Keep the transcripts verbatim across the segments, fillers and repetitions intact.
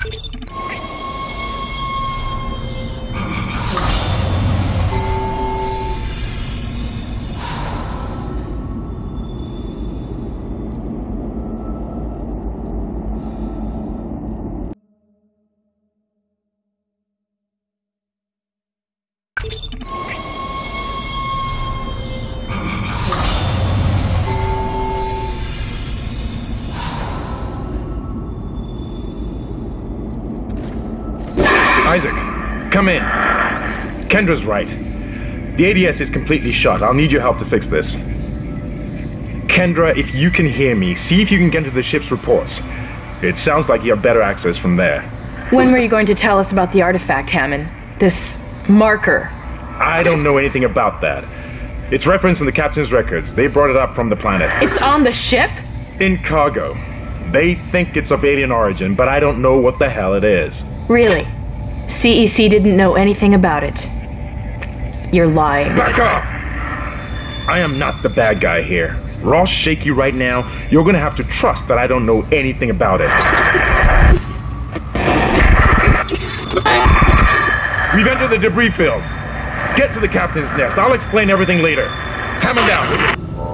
Isaac, come in. Kendra's right. The A D S is completely shut. I'll need your help to fix this. Kendra, if you can hear me, see if you can get into the ship's reports. It sounds like you have better access from there. When were you going to tell us about the artifact, Hammond? This marker? I don't know anything about that. It's referenced in the captain's records. They brought it up from the planet. It's on the ship? In cargo. They think it's of alien origin, but I don't know what the hell it is. Really? C E C didn't know anything about it. You're lying. Back up! I am not the bad guy here. We're all shaky right now. You're gonna have to trust that I don't know anything about it. We've entered the debris field. Get to the captain's nest. I'll explain everything later. Hammer down.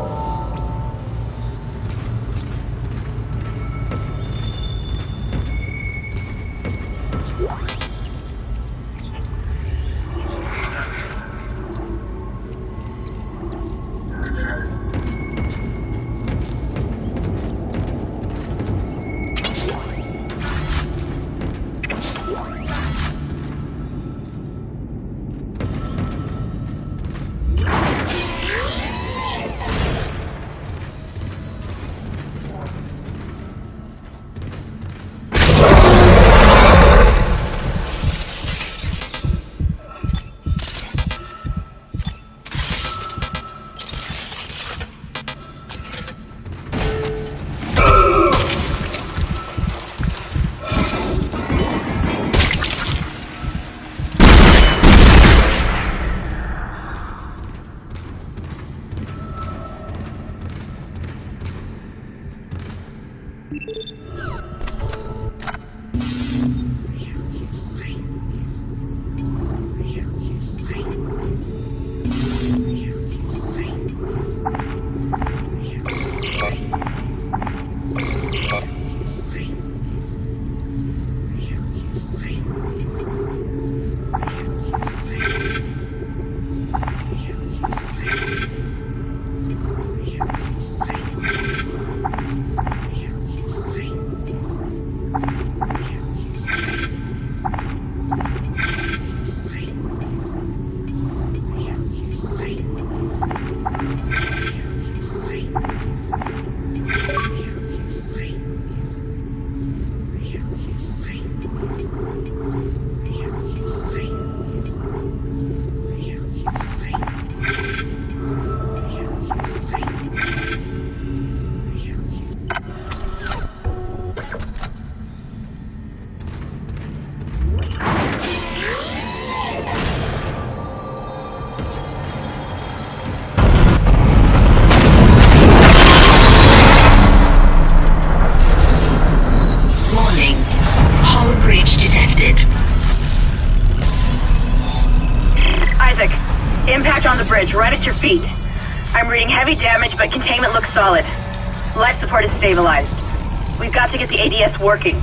Right at your feet. I'm reading heavy damage, but containment looks solid. Life support is stabilized. We've got to get the A D S working.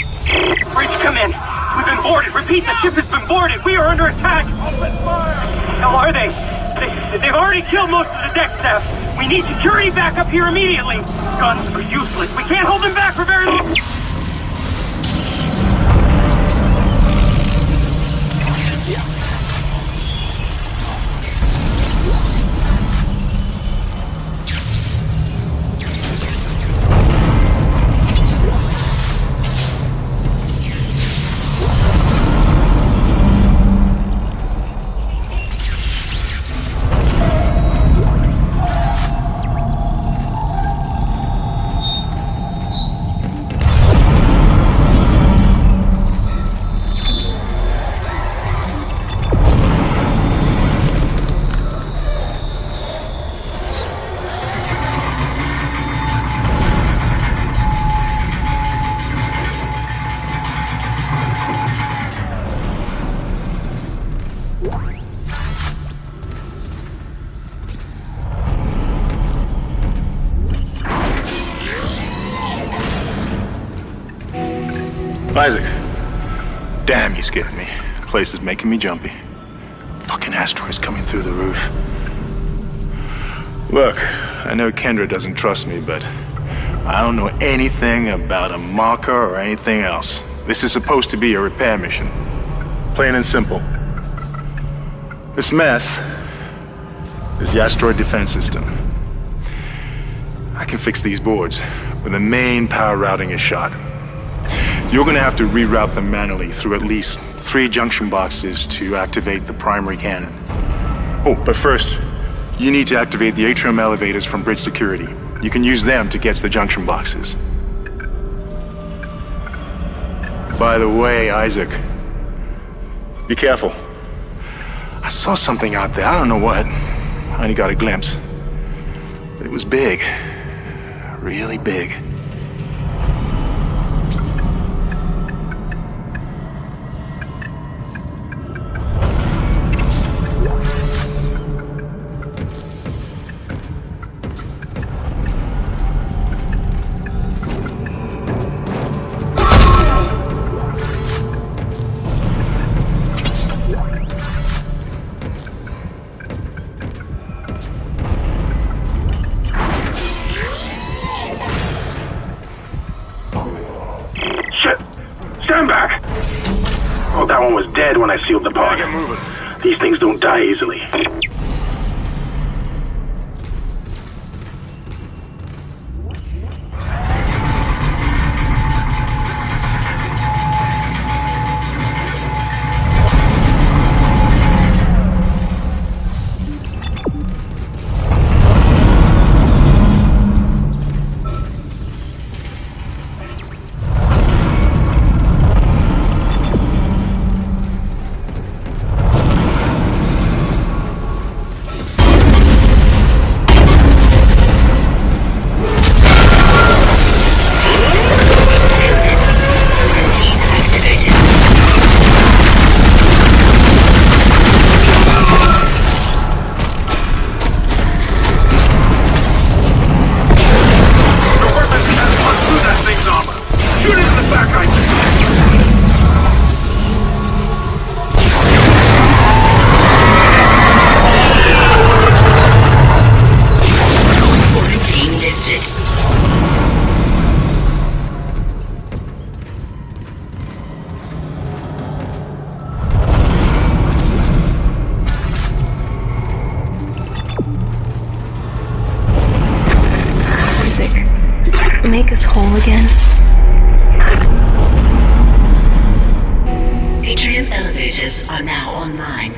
Bridge, come in. We've been boarded. Repeat, the ship has been boarded. We are under attack. Open fire. How are they? they? They've already killed most of the deck staff. We need security back up here immediately. Guns are useless. We can't hold them back for very long. Isaac. Damn, you scared me. The place is making me jumpy. Fucking asteroids coming through the roof. Look, I know Kendra doesn't trust me, but I don't know anything about a marker or anything else. This is supposed to be a repair mission. Plain and simple. This mess is the asteroid defense system. I can fix these boards when the main power routing is shot. You're gonna have to reroute them manually through at least three junction boxes to activate the primary cannon. Oh, but first, you need to activate the atrium elevators from bridge security. You can use them to get to the junction boxes. By the way, Isaac, be careful. I saw something out there, I don't know what. I only got a glimpse. But it was big. Really big. When I sealed the pod. These things don't die easily. Make us whole again. Atrium elevators are now online.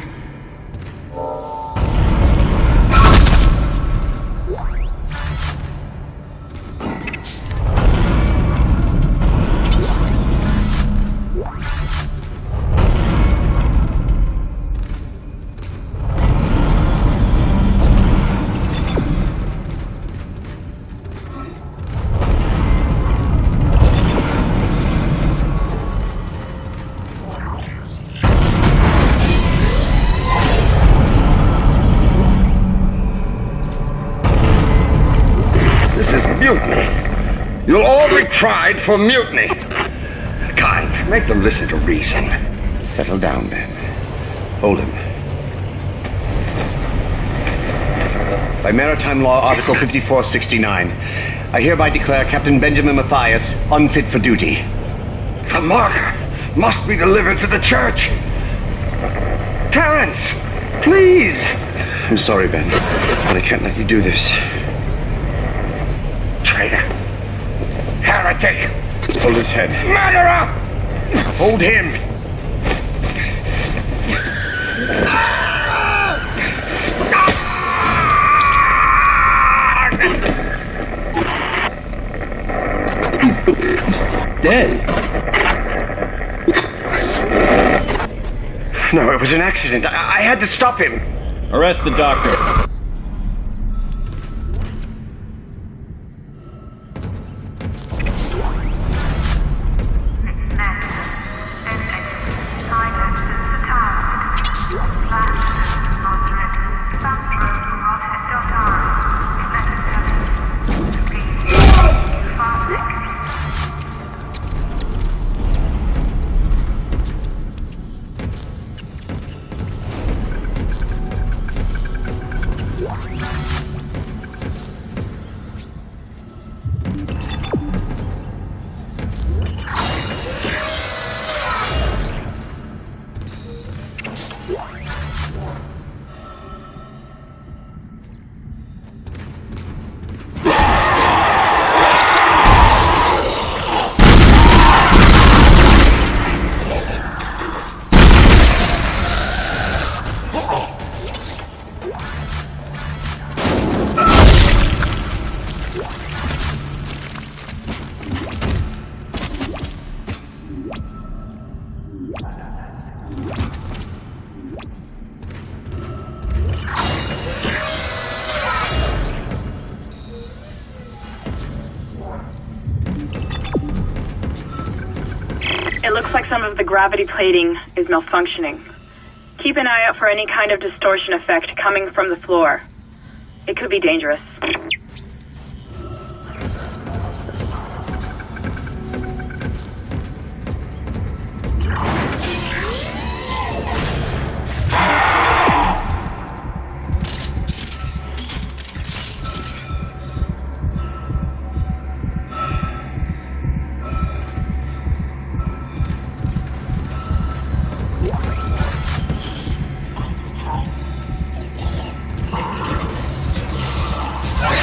You'll all be tried for mutiny. Kind, make them listen to reason. Settle down, then. Hold him. By Maritime Law, Article fifty-four sixty-nine, I hereby declare Captain Benjamin Matthias unfit for duty. The marker must be delivered to the church. Terrence, please. I'm sorry, Ben, but I can't let you do this. Traitor. Heretic! Hold his head. Murderer! Hold him! He's dead. No, it was an accident. I, I had to stop him. Arrest the doctor. Looks like some of the gravity plating is malfunctioning. Keep an eye out for any kind of distortion effect coming from the floor. It could be dangerous. What?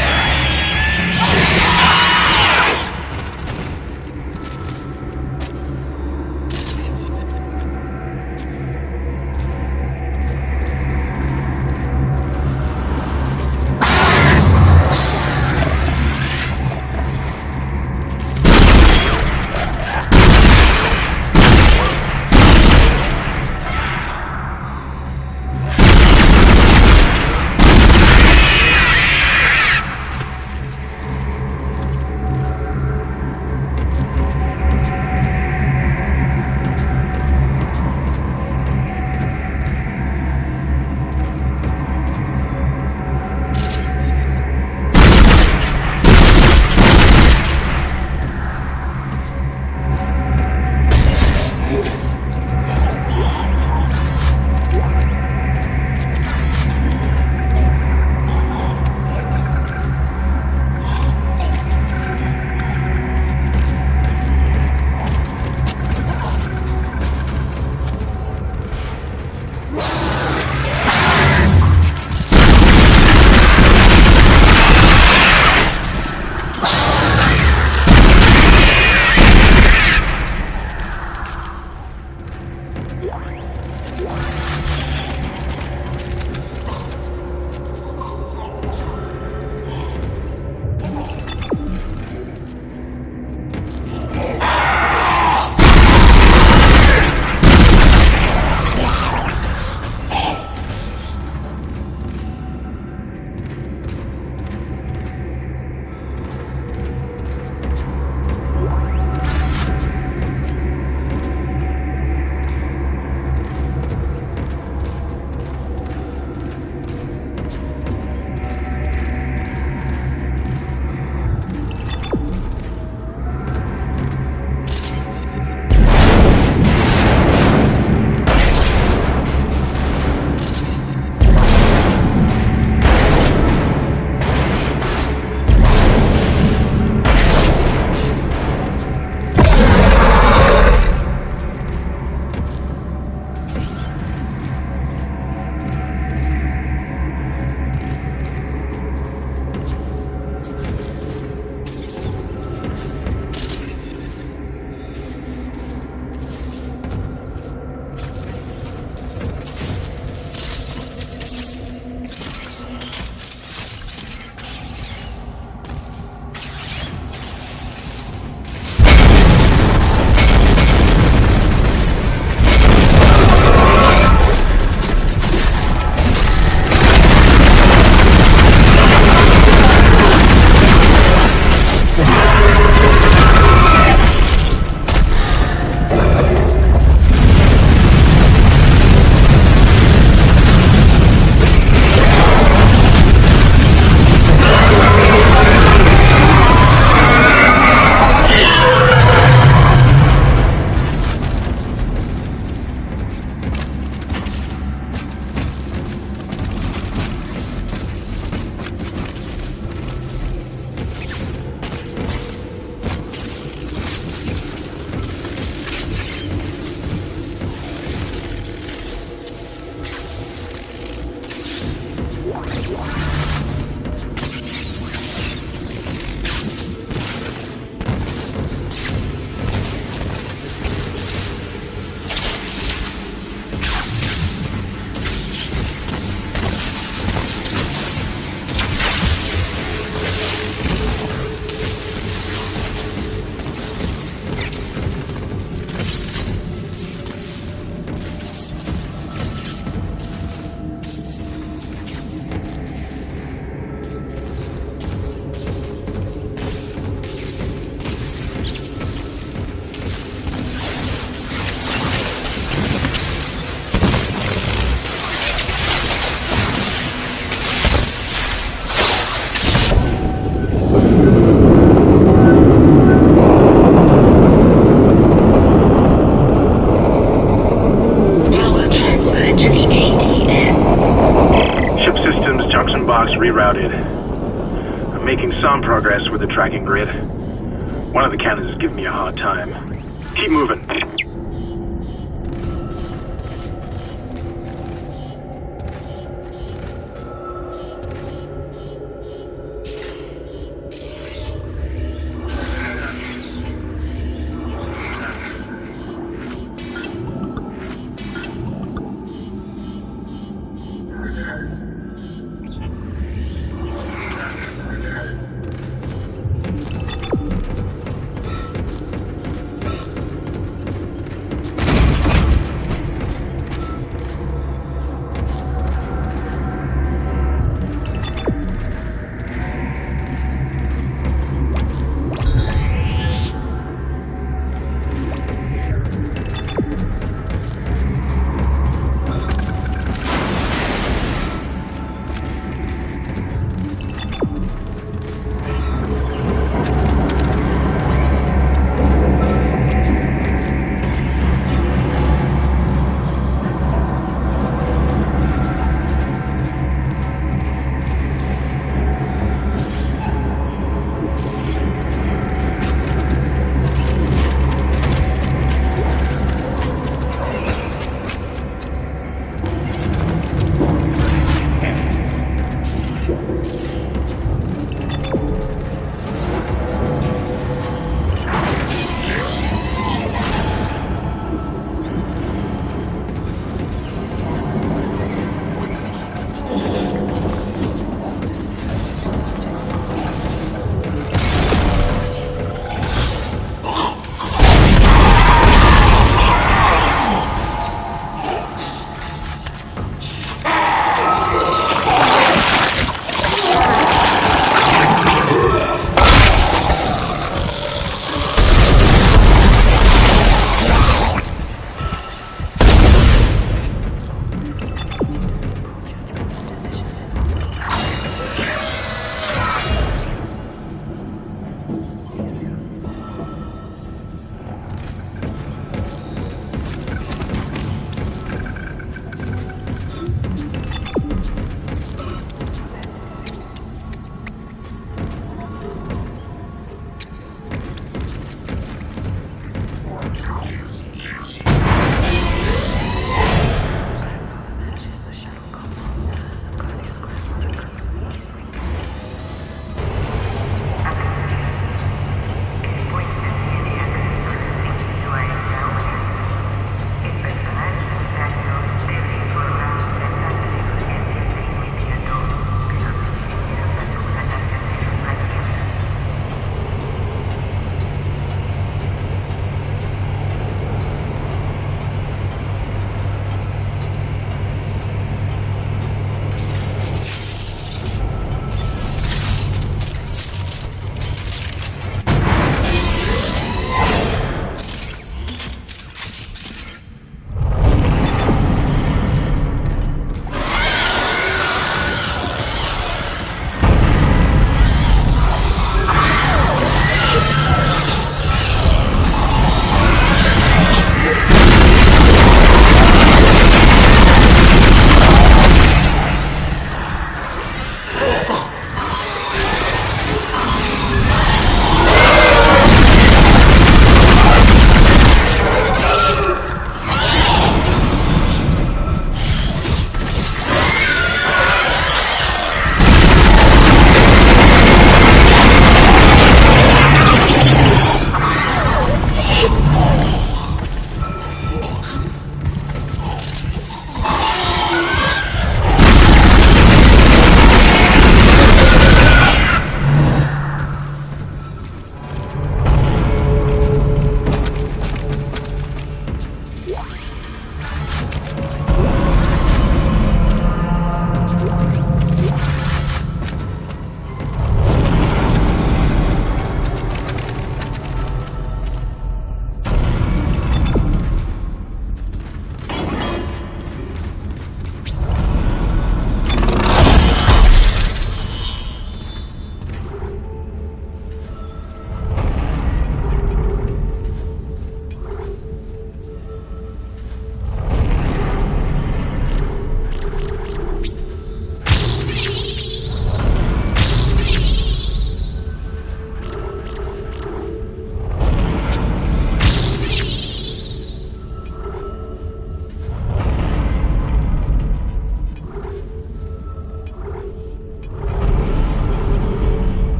some progress with the tracking grid. One of the cannons is giving me a hard time. Keep moving.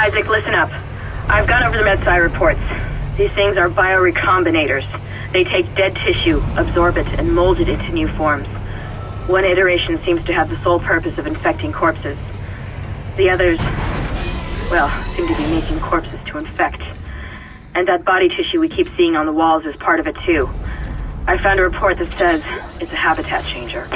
Isaac, listen up. I've gone over the MedSci reports. These things are biorecombinators. They take dead tissue, absorb it, and mold it into new forms. One iteration seems to have the sole purpose of infecting corpses. The others, well, seem to be making corpses to infect. And that body tissue we keep seeing on the walls is part of it too. I found a report that says it's a habitat changer.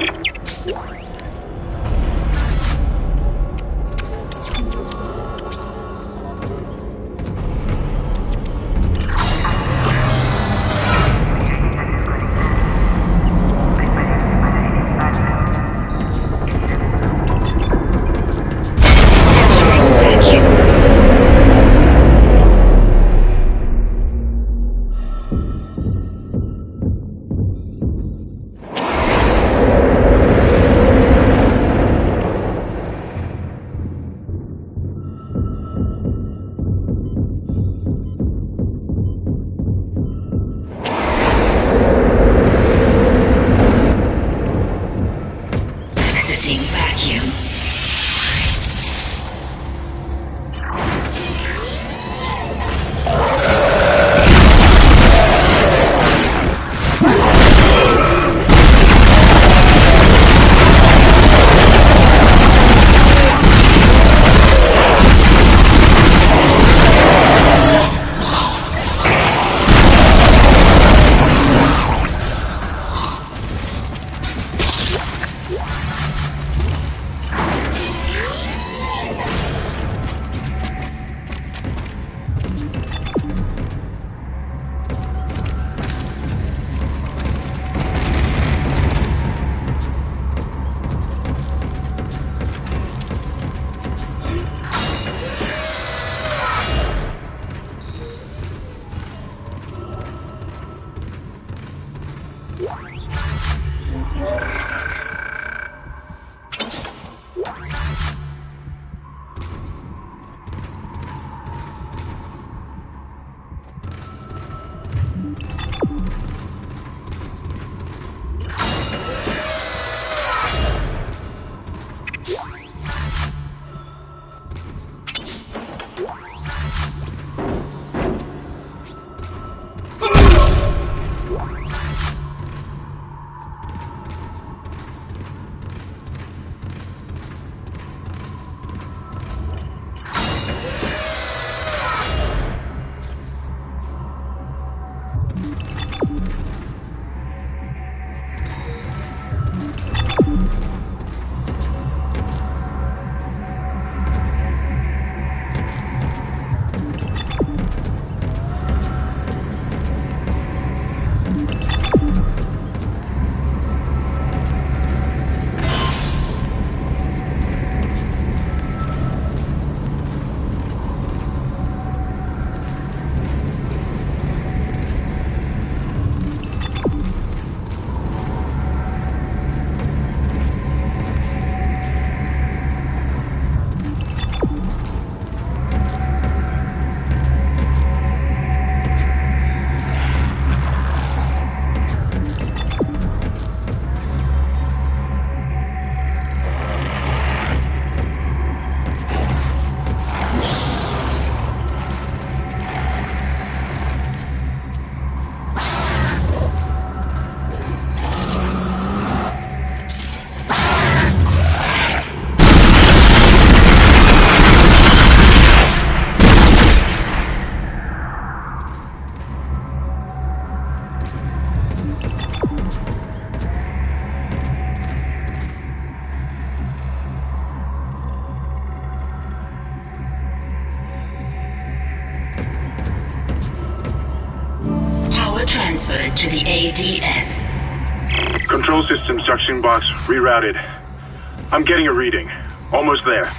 Transferred to the A D S. Control system suction box rerouted. I'm getting a reading. Almost there.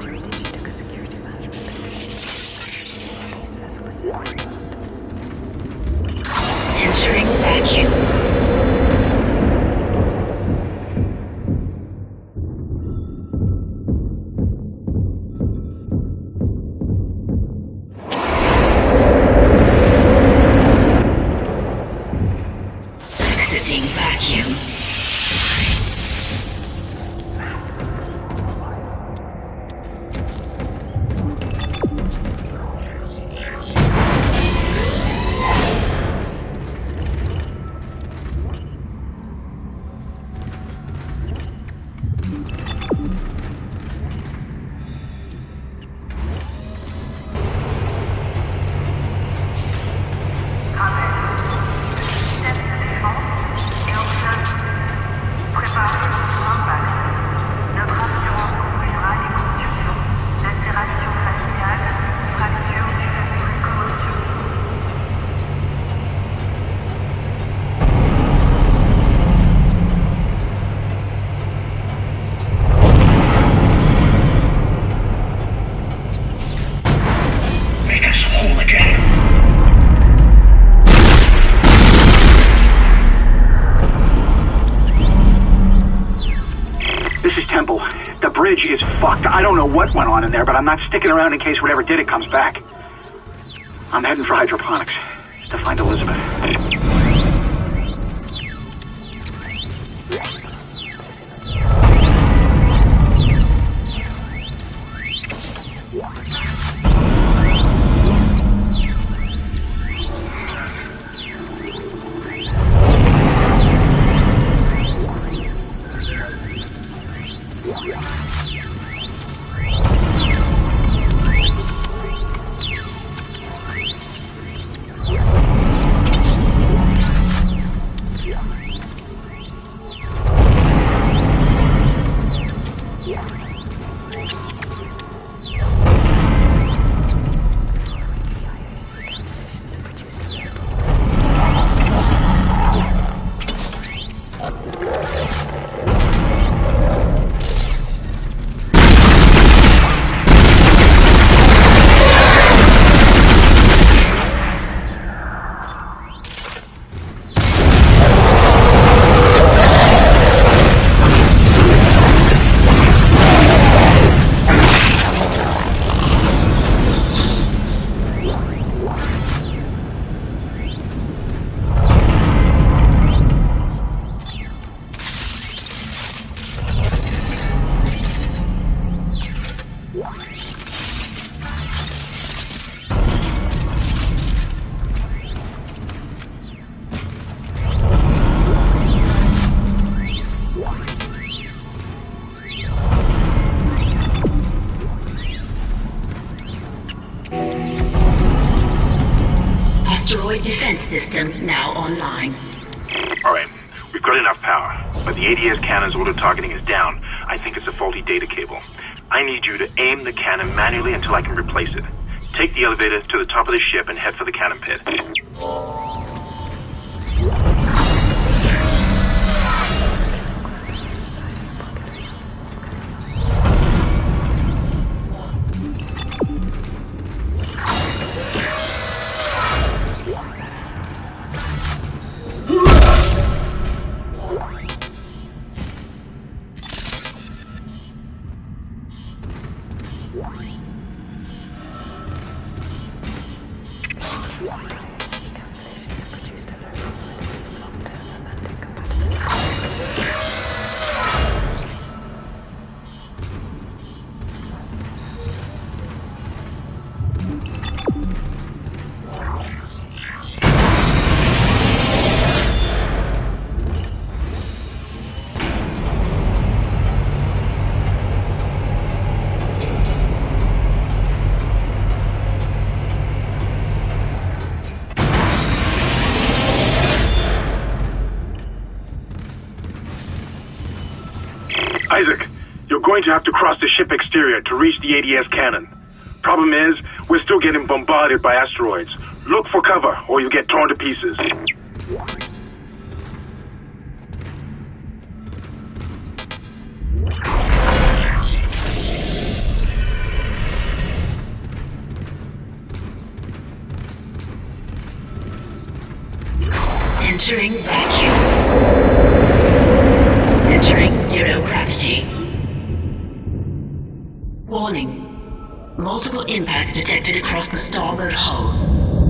Entering vacuum. Exiting vacuum. Is fucked. I don't know what went on in there, but I'm not sticking around in case whatever did it comes back. I'm heading for hydroponics to find Elizabeth. Asteroid defense system now online. Alright, we've got enough power, but the A D S cannon's auto-targeting is down. I think it's a faulty data cable. I need you to aim the cannon manually until I can replace it. Take the elevator to the top of the ship and head for the cannon pit. Isaac, you're going to have to cross the ship exterior to reach the A D S cannon. Problem is, we're still getting bombarded by asteroids. Look for cover, or you'll get torn to pieces. Entering vacuum. Entering zero gravity. Warning. Multiple impacts detected across the starboard hull.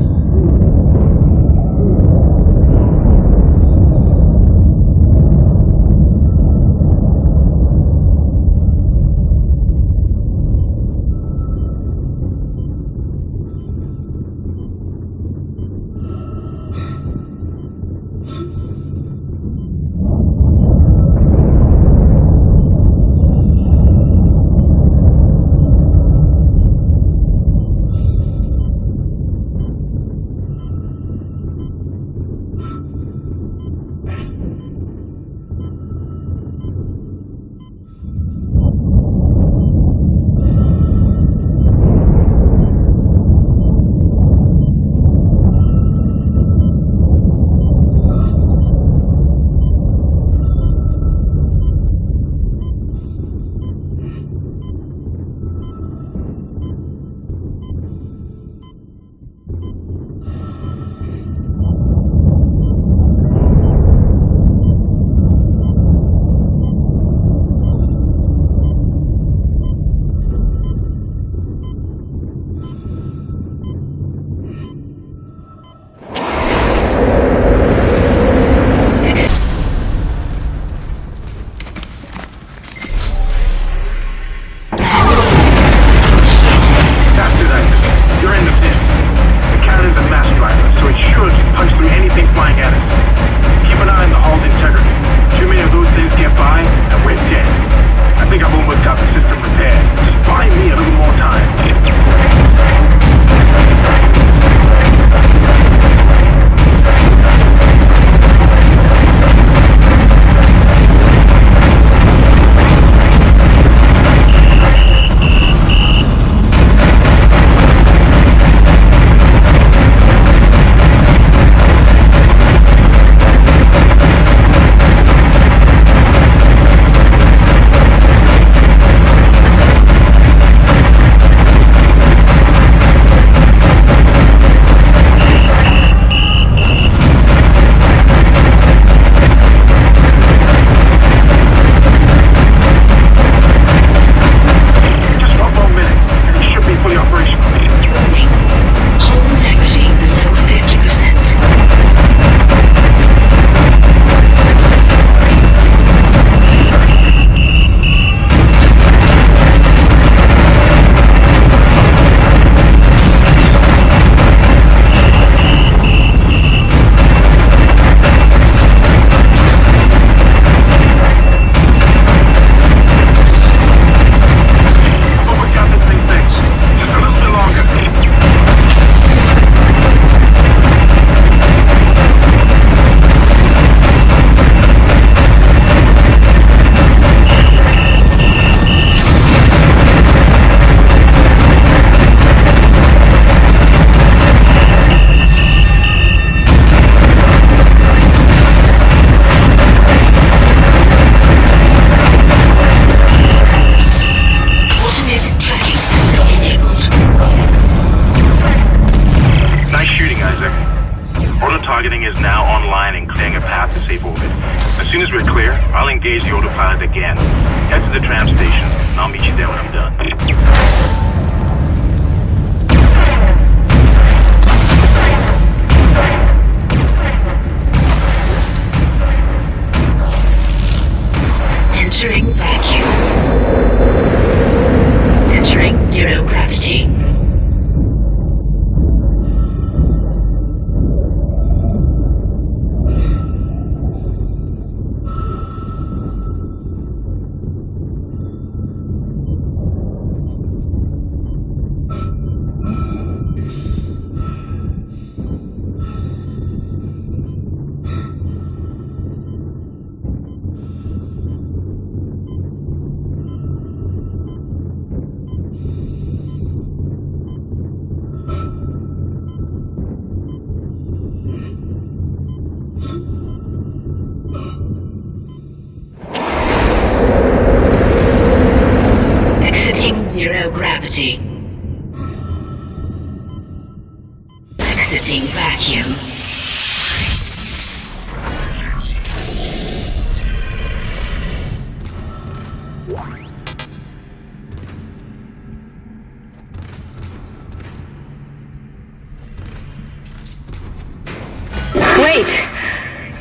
engage the autopilot again. Head to the tram station, and I'll meet you there when I'm done. Entering vacuum. Entering zero gravity. Zero gravity. Exiting vacuum.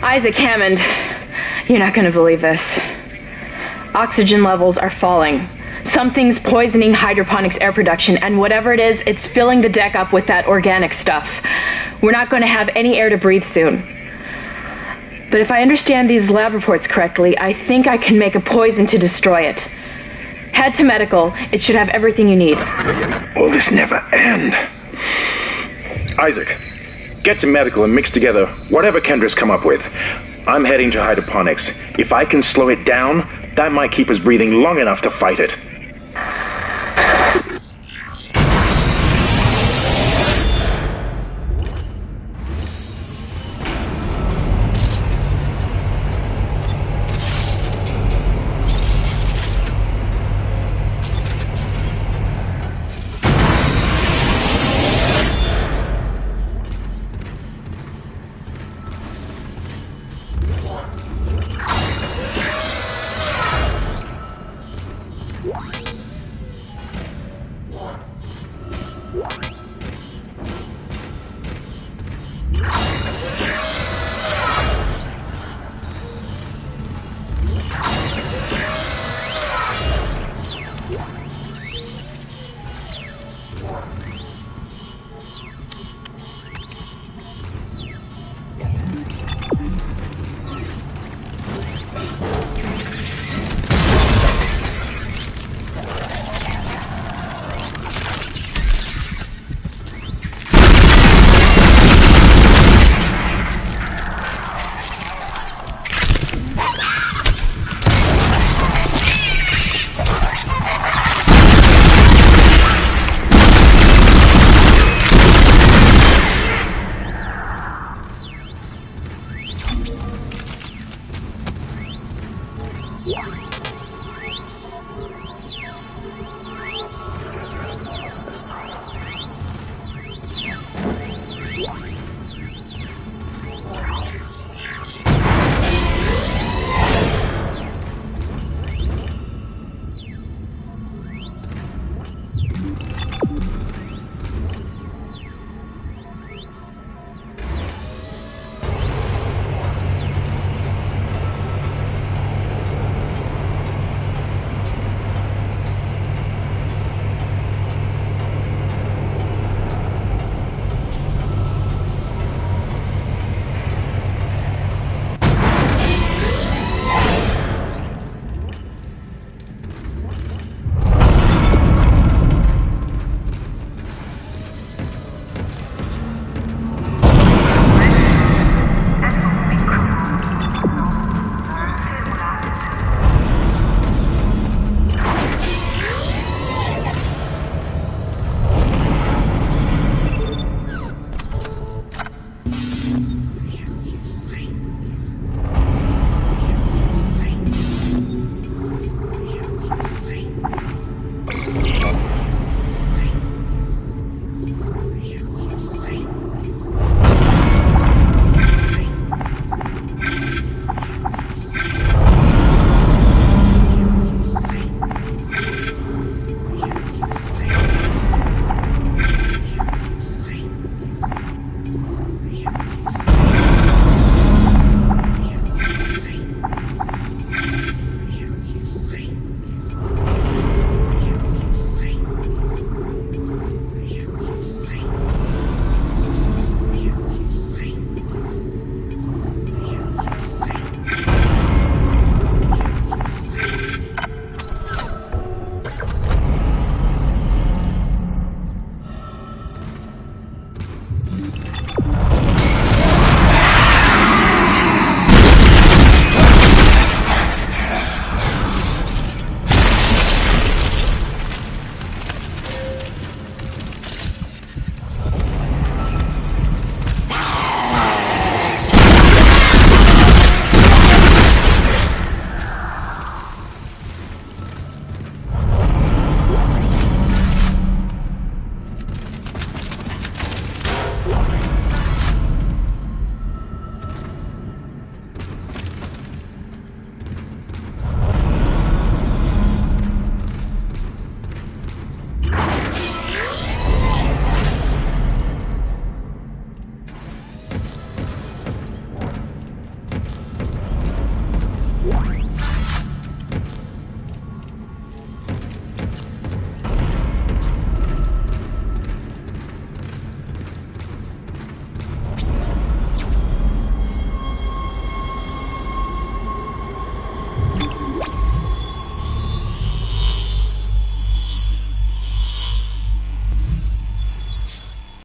Isaac Hammond, you're not going to believe this. Oxygen levels are falling. Something's poisoning hydroponics air production, and whatever it is, it's filling the deck up with that organic stuff. We're not going to have any air to breathe soon. But if I understand these lab reports correctly, I think I can make a poison to destroy it. Head to medical. It should have everything you need. Will this never end? Isaac, get to medical and mix together whatever Kendra's come up with. I'm heading to hydroponics. If I can slow it down, that might keep us breathing long enough to fight it. What?